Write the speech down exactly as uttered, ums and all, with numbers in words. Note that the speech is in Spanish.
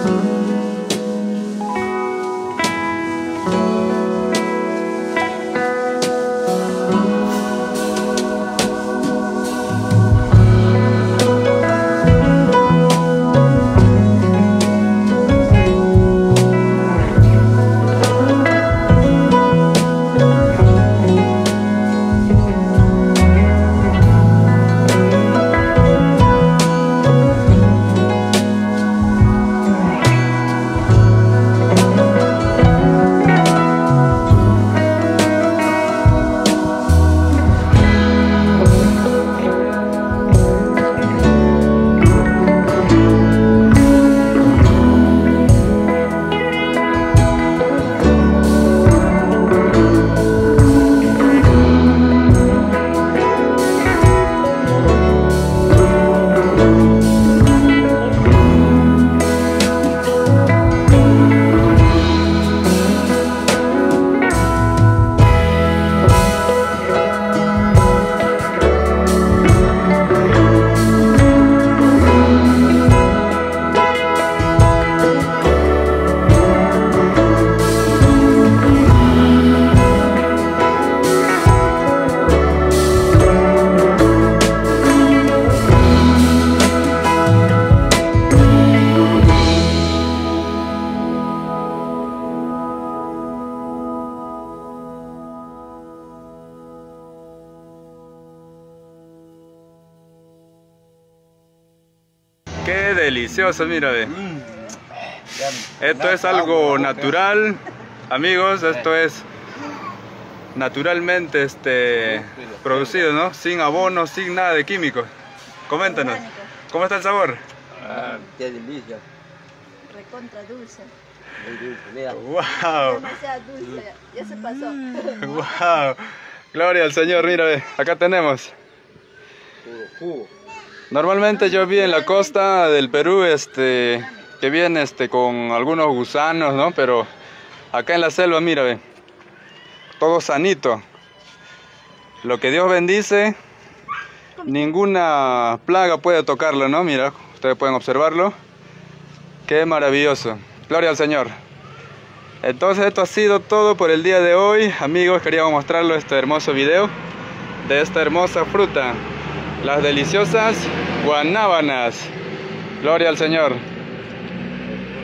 Qué delicioso, mira, ve. Esto es algo natural, amigos, esto es naturalmente este, producido, ¿no? Sin abonos, sin nada de químicos. Coméntanos, ¿cómo está el sabor? Ah, qué delicia. Recontra dulce. Muy dulce, mira. ¡Wow! Demasiado dulce, ya se pasó. ¡Wow! Gloria al Señor, mira, ve. Acá tenemos. Puro jugo. Normalmente yo vi en la costa del Perú este, que viene este, con algunos gusanos, ¿no? Pero acá en la selva, mira, ve. Todo sanito. Lo que Dios bendice, ninguna plaga puede tocarlo, ¿no? Mira, ustedes pueden observarlo. Qué maravilloso. Gloria al Señor. Entonces esto ha sido todo por el día de hoy. Amigos, queríamos mostrarles este hermoso video de esta hermosa fruta. Las deliciosas guanábanas. Gloria al Señor.